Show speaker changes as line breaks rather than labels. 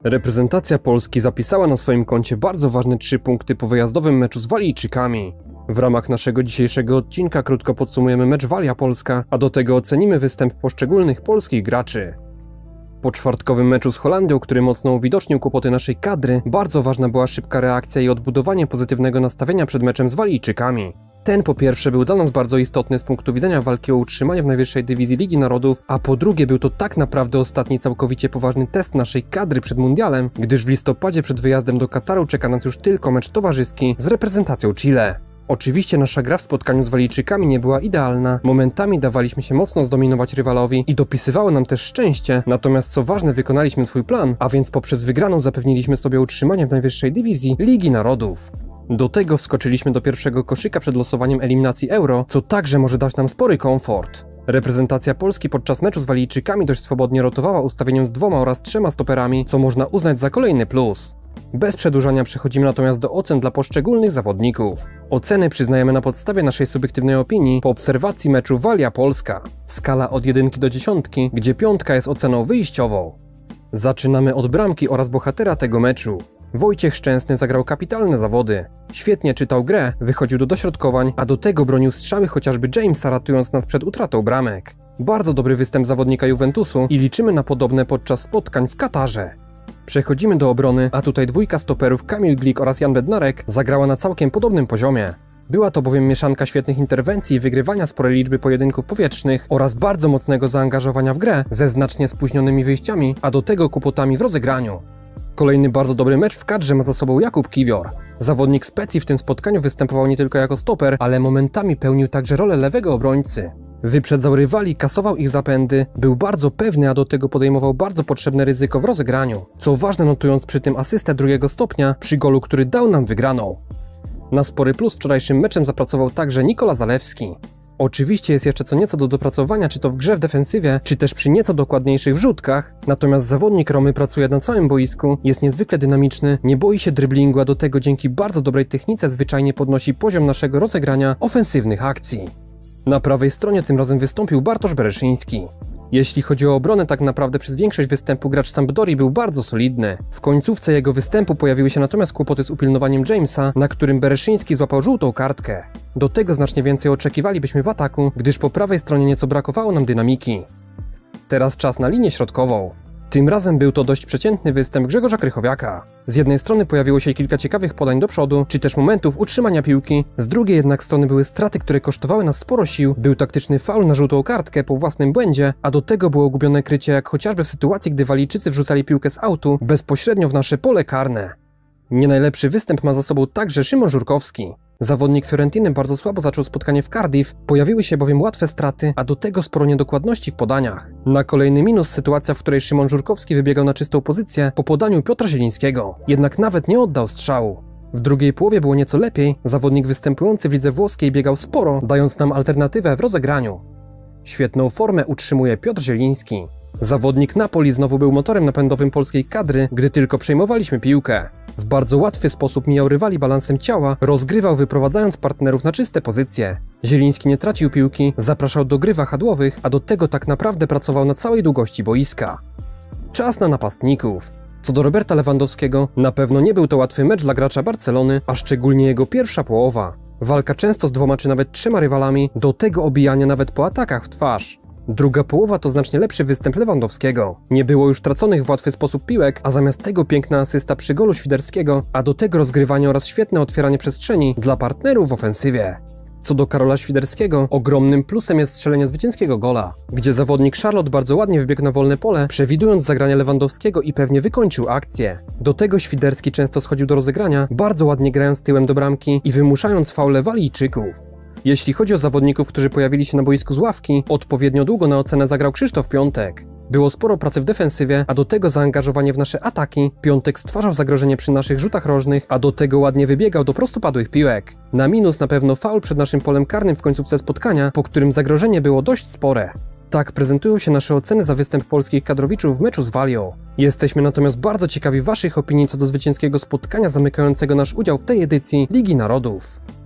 Reprezentacja Polski zapisała na swoim koncie bardzo ważne 3 punkty po wyjazdowym meczu z Walijczykami. W ramach naszego dzisiejszego odcinka krótko podsumujemy mecz Walia-Polska, a do tego ocenimy występ poszczególnych polskich graczy. Po czwartkowym meczu z Holandią, który mocno uwidocznił kłopoty naszej kadry, bardzo ważna była szybka reakcja i odbudowanie pozytywnego nastawienia przed meczem z Walijczykami. Ten po pierwsze był dla nas bardzo istotny z punktu widzenia walki o utrzymanie w najwyższej dywizji Ligi Narodów, a po drugie był to tak naprawdę ostatni całkowicie poważny test naszej kadry przed mundialem, gdyż w listopadzie przed wyjazdem do Kataru czeka nas już tylko mecz towarzyski z reprezentacją Chile. Oczywiście nasza gra w spotkaniu z Walijczykami nie była idealna, momentami dawaliśmy się mocno zdominować rywalowi i dopisywało nam też szczęście, natomiast co ważne wykonaliśmy swój plan, a więc poprzez wygraną zapewniliśmy sobie utrzymanie w najwyższej dywizji Ligi Narodów. Do tego wskoczyliśmy do pierwszego koszyka przed losowaniem eliminacji Euro, co także może dać nam spory komfort. Reprezentacja Polski podczas meczu z Walijczykami dość swobodnie rotowała ustawieniem z 2 oraz 3 stoperami, co można uznać za kolejny plus. Bez przedłużania przechodzimy natomiast do ocen dla poszczególnych zawodników. Oceny przyznajemy na podstawie naszej subiektywnej opinii po obserwacji meczu Walia-Polska. Skala od 1 do 10, gdzie 5 jest oceną wyjściową. Zaczynamy od bramki oraz bohatera tego meczu. Wojciech Szczęsny zagrał kapitalne zawody. Świetnie czytał grę, wychodził do dośrodkowań, a do tego bronił strzały chociażby Jamesa, ratując nas przed utratą bramek. Bardzo dobry występ zawodnika Juventusu i liczymy na podobne podczas spotkań w Katarze. Przechodzimy do obrony, a tutaj dwójka stoperów Kamil Glik oraz Jan Bednarek zagrała na całkiem podobnym poziomie. Była to bowiem mieszanka świetnych interwencji i wygrywania sporej liczby pojedynków powietrznych oraz bardzo mocnego zaangażowania w grę ze znacznie spóźnionymi wyjściami, a do tego kłopotami w rozegraniu. Kolejny bardzo dobry mecz w kadrze ma za sobą Jakub Kiwior. Zawodnik Specji w tym spotkaniu występował nie tylko jako stoper, ale momentami pełnił także rolę lewego obrońcy. Wyprzedzał rywali, kasował ich zapędy, był bardzo pewny, a do tego podejmował bardzo potrzebne ryzyko w rozegraniu. Co ważne, notując przy tym asystę 2. stopnia przy golu, który dał nam wygraną. Na spory plus wczorajszym meczem zapracował także Nikola Zalewski. Oczywiście jest jeszcze co nieco do dopracowania, czy to w grze w defensywie, czy też przy nieco dokładniejszych wrzutkach, natomiast zawodnik Romy pracuje na całym boisku, jest niezwykle dynamiczny, nie boi się dryblingu, a do tego dzięki bardzo dobrej technice zwyczajnie podnosi poziom naszego rozegrania ofensywnych akcji. Na prawej stronie tym razem wystąpił Bartosz Bereszyński. Jeśli chodzi o obronę, tak naprawdę przez większość występu gracz Sampdori był bardzo solidny. W końcówce jego występu pojawiły się natomiast kłopoty z upilnowaniem Jamesa, na którym Bereszyński złapał żółtą kartkę. Do tego znacznie więcej oczekiwalibyśmy w ataku, gdyż po prawej stronie nieco brakowało nam dynamiki. Teraz czas na linię środkową. Tym razem był to dość przeciętny występ Grzegorza Krychowiaka. Z jednej strony pojawiło się kilka ciekawych podań do przodu, czy też momentów utrzymania piłki, z drugiej jednak strony były straty, które kosztowały nas sporo sił, był taktyczny faul na żółtą kartkę po własnym błędzie, a do tego było gubione krycie, jak chociażby w sytuacji, gdy Walijczycy wrzucali piłkę z autu bezpośrednio w nasze pole karne. Nie najlepszy występ ma za sobą także Szymon Żurkowski. Zawodnik Fiorentiny bardzo słabo zaczął spotkanie w Cardiff, pojawiły się bowiem łatwe straty, a do tego sporo niedokładności w podaniach. Na kolejny minus sytuacja, w której Szymon Żurkowski wybiegał na czystą pozycję po podaniu Piotra Zielińskiego, jednak nawet nie oddał strzału. W drugiej połowie było nieco lepiej, zawodnik występujący w lidze włoskiej biegał sporo, dając nam alternatywę w rozegraniu. Świetną formę utrzymuje Piotr Zieliński. Zawodnik Napoli znowu był motorem napędowym polskiej kadry, gdy tylko przejmowaliśmy piłkę. W bardzo łatwy sposób mijał rywali balansem ciała, rozgrywał wyprowadzając partnerów na czyste pozycje. Zieliński nie tracił piłki, zapraszał do gry wahadłowych, a do tego tak naprawdę pracował na całej długości boiska. Czas na napastników. Co do Roberta Lewandowskiego, na pewno nie był to łatwy mecz dla gracza Barcelony, a szczególnie jego pierwsza połowa. Walka często z 2 czy nawet 3 rywalami, do tego obijania nawet po atakach w twarz. Druga połowa to znacznie lepszy występ Lewandowskiego. Nie było już traconych w łatwy sposób piłek, a zamiast tego piękna asysta przy golu Świderskiego, a do tego rozgrywanie oraz świetne otwieranie przestrzeni dla partnerów w ofensywie. Co do Karola Świderskiego, ogromnym plusem jest strzelenie zwycięskiego gola, gdzie zawodnik Charlotte bardzo ładnie wybiegł na wolne pole, przewidując zagranie Lewandowskiego i pewnie wykończył akcję. Do tego Świderski często schodził do rozegrania, bardzo ładnie grając tyłem do bramki i wymuszając faule Walijczyków. Jeśli chodzi o zawodników, którzy pojawili się na boisku z ławki, odpowiednio długo na ocenę zagrał Krzysztof Piątek. Było sporo pracy w defensywie, a do tego zaangażowanie w nasze ataki. Piątek stwarzał zagrożenie przy naszych rzutach rożnych, a do tego ładnie wybiegał do prostopadłych piłek. Na minus na pewno faul przed naszym polem karnym w końcówce spotkania, po którym zagrożenie było dość spore. Tak prezentują się nasze oceny za występ polskich kadrowiczów w meczu z Walią. Jesteśmy natomiast bardzo ciekawi Waszych opinii co do zwycięskiego spotkania zamykającego nasz udział w tej edycji Ligi Narodów.